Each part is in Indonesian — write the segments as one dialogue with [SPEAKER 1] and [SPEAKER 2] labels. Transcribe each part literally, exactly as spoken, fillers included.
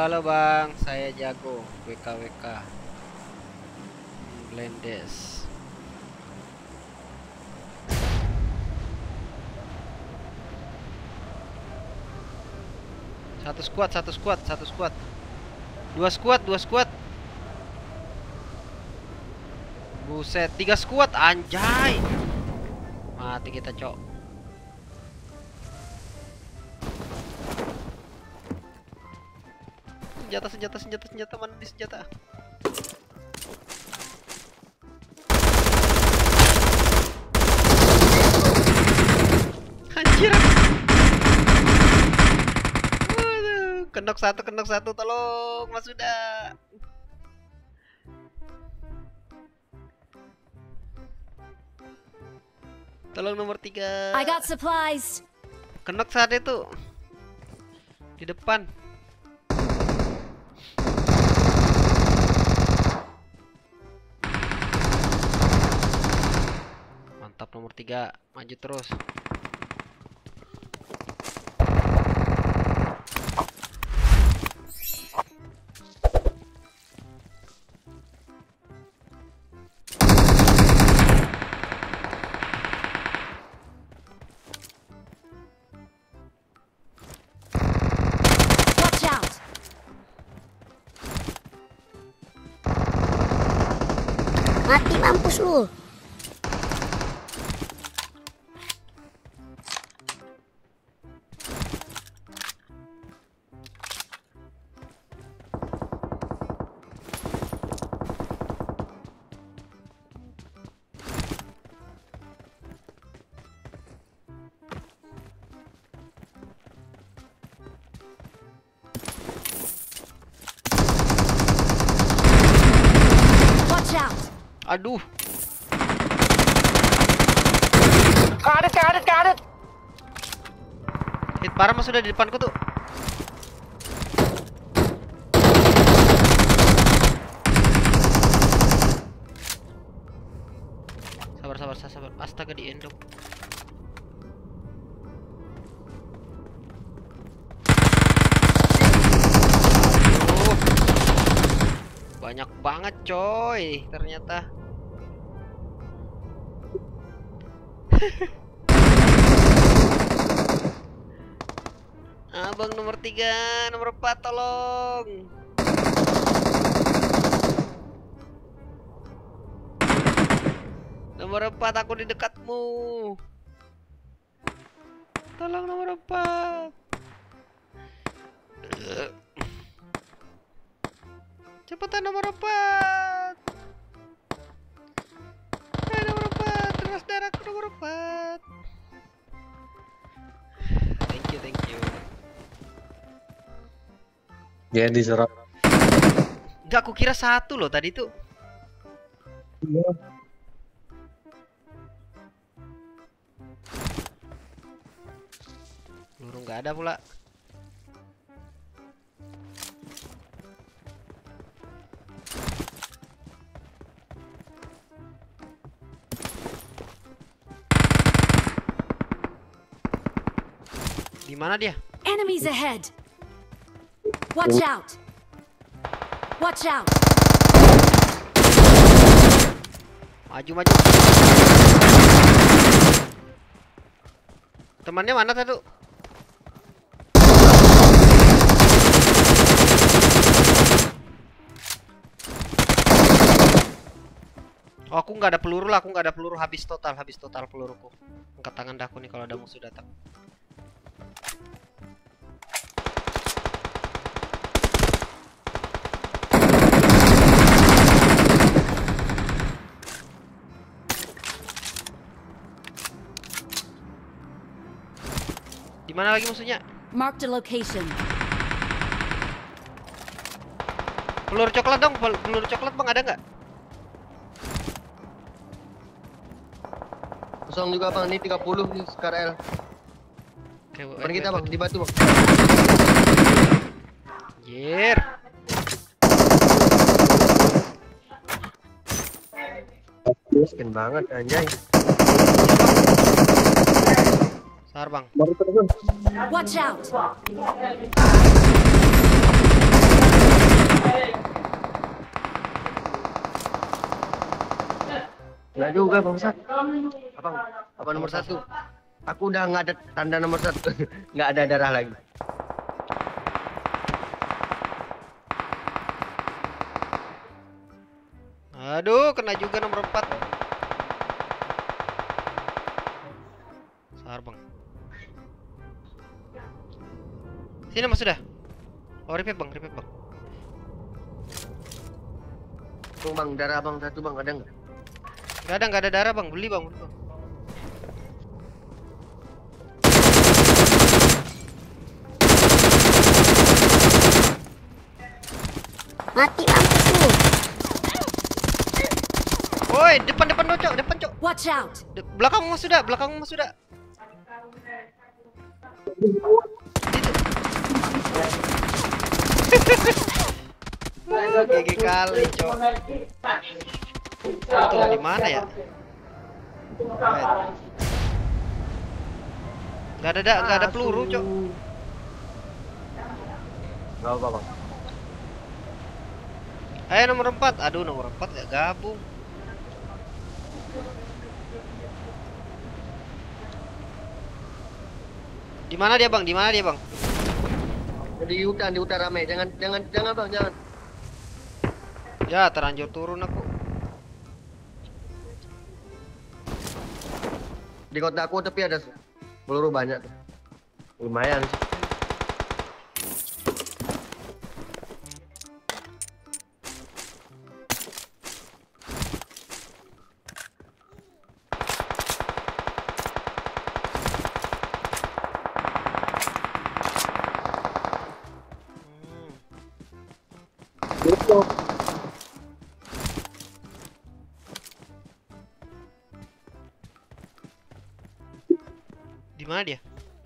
[SPEAKER 1] halo bang, saya jago W K W K Blendes. Satu squad, satu squad, satu squad. Dua squad, dua squad. Buset, tiga squad anjay. Mati kita, cok. Senjata, senjata, senjata, senjata, mana di senjata? Anjir. Aduh, kendok satu, kendok satu, tolong Mas sudah. Tolong nomor tiga.
[SPEAKER 2] I got supplies.
[SPEAKER 1] Kendok saat itu di depan. Mantap nomor tiga, maju terus.
[SPEAKER 2] Watch out.
[SPEAKER 3] Mati mampus lu.
[SPEAKER 2] Watch out.
[SPEAKER 1] Aduh.
[SPEAKER 4] Karet, karet, karet.
[SPEAKER 1] Hit parah mas, sudah di depanku tuh. Sabar, sabar, sabar. Astaga, di endok. Aduh. Banyak banget coy, ternyata. Abang nomor tiga, nomor empat, tolong. Nomor empat, aku di dekatmu. Tolong nomor empat. Cepetan nomor empat. Hai nomor empat, terus darahku nomor empat. Thank you, thank you.
[SPEAKER 4] Dia diserap.
[SPEAKER 1] Enggak, aku kira satu loh tadi tuh. Peluru nggak ada pula. Di mana dia?
[SPEAKER 2] Enemies ahead. Watch out. Watch out.
[SPEAKER 1] Maju, maju. Temannya mana satu? Oh, aku nggak ada peluru lah, aku nggak ada peluru, habis total, habis total peluruku. Angkat tangan dah aku nih kalau ada musuh datang. Di mana lagi musuhnya?
[SPEAKER 2] Mark the location.
[SPEAKER 1] Peluru coklat dong, pel- peluru coklat bang, ada nggak?
[SPEAKER 4] Kosong juga bang, ini tiga puluh nih Scar L.
[SPEAKER 1] Oke,
[SPEAKER 4] Depan kita bang, di batu bang.
[SPEAKER 1] Anjir.
[SPEAKER 4] Miskin banget anjay.
[SPEAKER 1] Sabar bang.
[SPEAKER 2] Watch out.
[SPEAKER 4] Nggak juga bangsat. Abang, apa nomor satu? Aku udah nggak ada tanda nomor satu. Nggak ada darah lagi.
[SPEAKER 1] Aduh, kena juga nomor empat. Sar bang. Sini mas sudah. Oh revive bang, revive bang.
[SPEAKER 4] Tuh bang, darah bang satu bang, ada nggak?
[SPEAKER 1] Gak ada, gak ada darah bang, beli bang, beli bang.
[SPEAKER 3] Mati mampus lu.
[SPEAKER 1] Woi, depan depan lo cok, depan cok.
[SPEAKER 2] Watch out!
[SPEAKER 1] De belakang mas sudah, belakang mas sudah. G G kali cok. Itu di mana ya? Gak ada, da, gak ada peluru cok.
[SPEAKER 4] Nggak apa bang.
[SPEAKER 1] Ayo nomor empat. Aduh nomor empat gak gabung. Di mana dia bang? Di mana dia bang?
[SPEAKER 4] Di hutan, di hutan rame. Jangan, jangan, jangan bang, jangan.
[SPEAKER 1] Ya terlanjur turun aku.
[SPEAKER 4] Di kota aku tapi ada peluru banyak tuh. Lumayan sih.
[SPEAKER 1] Di mana dia?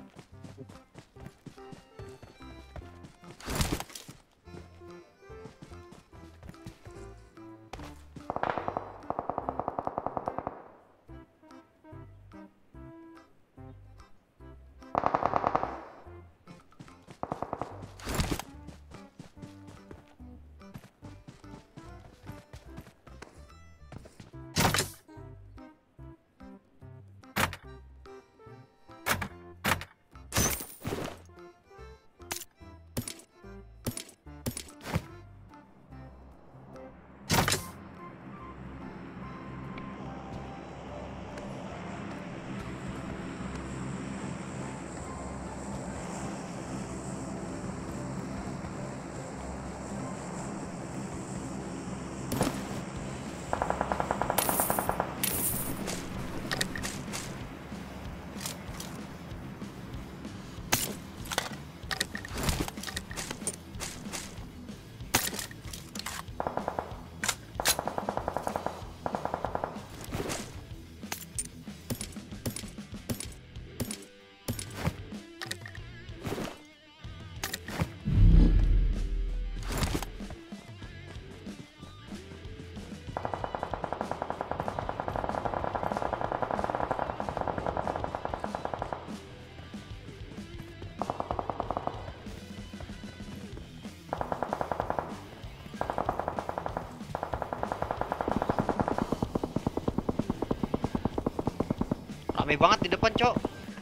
[SPEAKER 1] Rame banget di depan, Cok.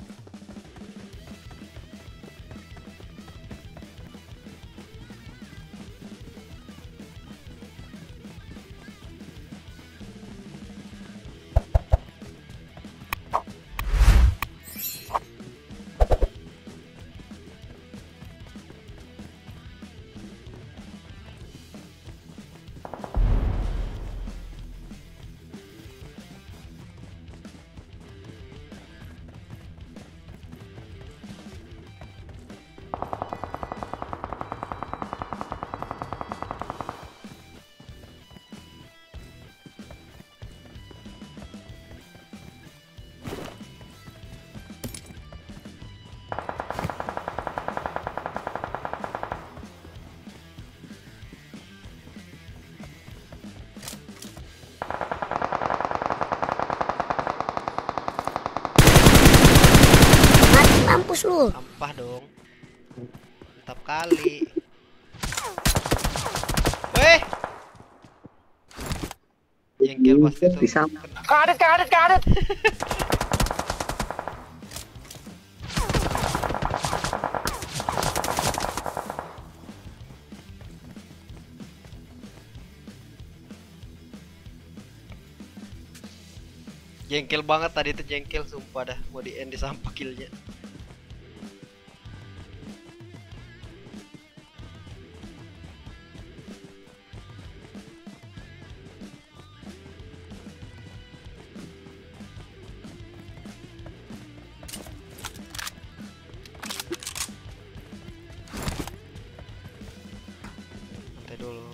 [SPEAKER 3] Mampus lu.
[SPEAKER 1] Sampah dong. Mantap kali. Weh. Jengkel pasti tuh.
[SPEAKER 5] Bisa.
[SPEAKER 4] Kadet, kadet, kadet.
[SPEAKER 1] Jengkel banget tadi tuh, jengkel sumpah dah, mau di end di sampah killnya. Santai dulu.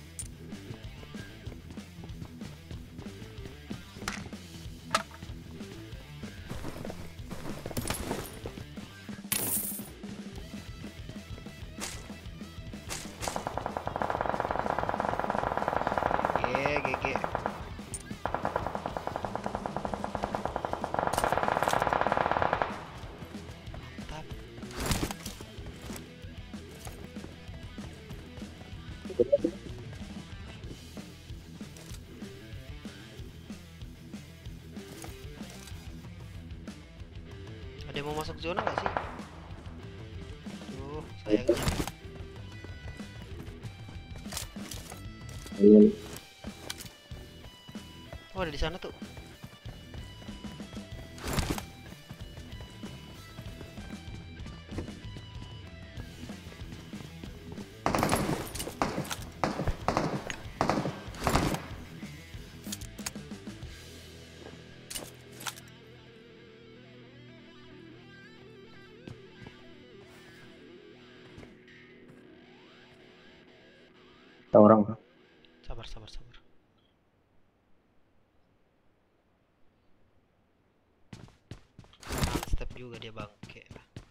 [SPEAKER 1] G G G. Mantap. Ada yang mau masuk zona nggak sih? Aduh, sayangnya. Oh, ada di sana tuh.
[SPEAKER 5] Ada orang.
[SPEAKER 1] Sabar, sabar, sabar. Nah, step juga dia bangke.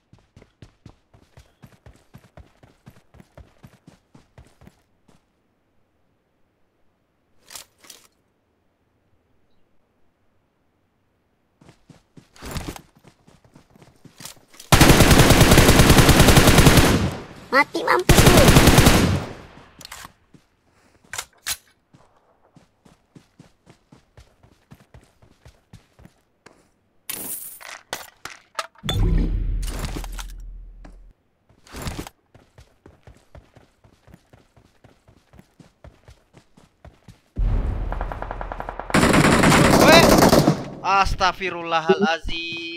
[SPEAKER 3] Mati mampus lu.
[SPEAKER 1] Weh, astagfirullahalazim.